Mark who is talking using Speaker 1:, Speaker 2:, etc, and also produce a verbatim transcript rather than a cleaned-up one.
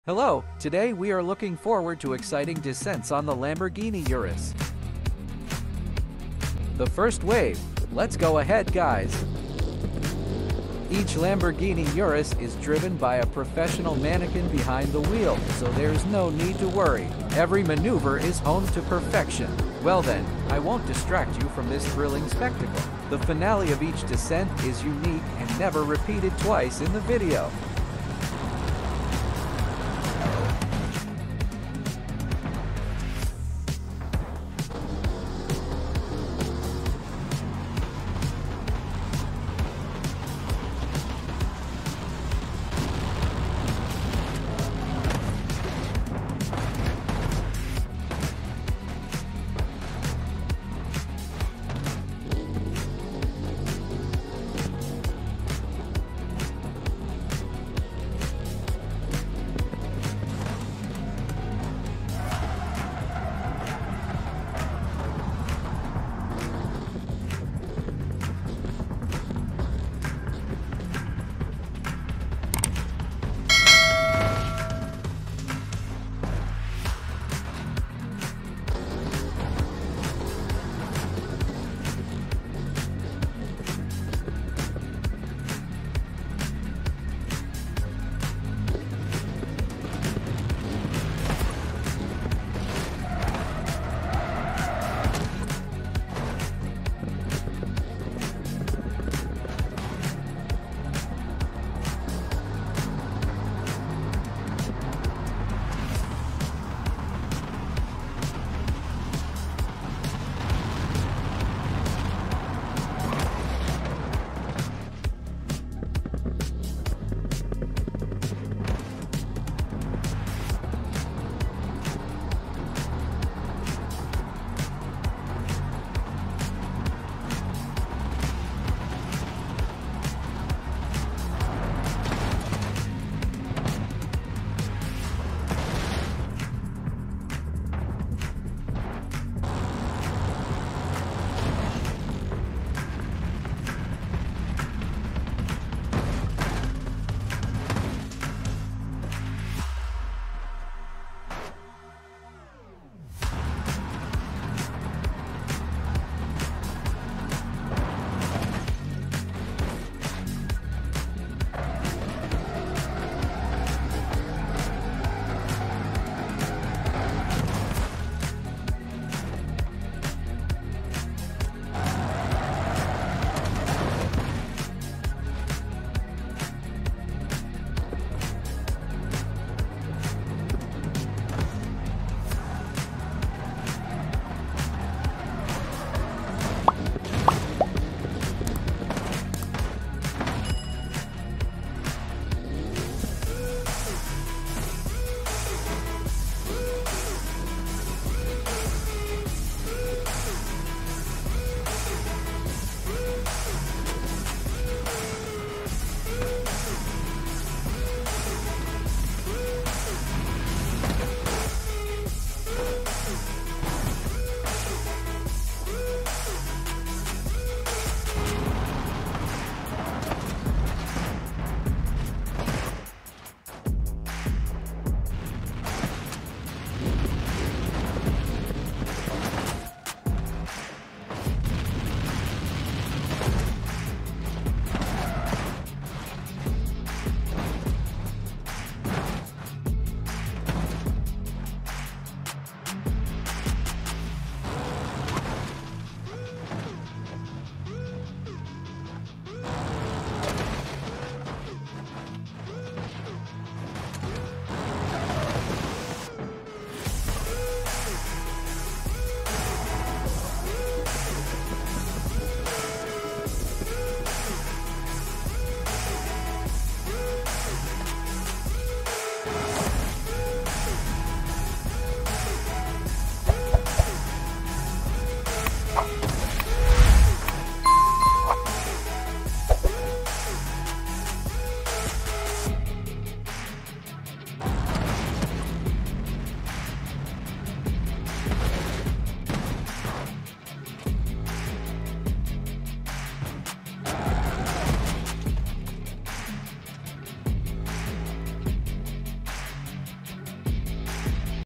Speaker 1: Hello, today we are looking forward to exciting descents on the Lamborghini Urus. The first wave, let's go ahead guys. Each Lamborghini Urus is driven by a professional mannequin behind the wheel, so there's no need to worry. Every maneuver is honed to perfection. Well then, I won't distract you from this thrilling spectacle. The finale of each descent is unique and never repeated twice in the video.